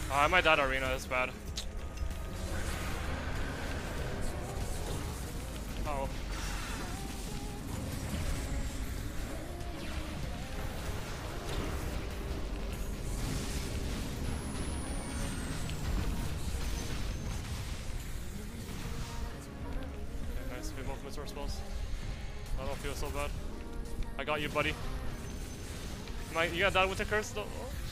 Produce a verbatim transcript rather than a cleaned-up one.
Oh, I might die to arena, that's bad. Oh. Okay, nice, we both missed our spells. I don't feel so bad. I got you, buddy. Am I, you got that with the curse though?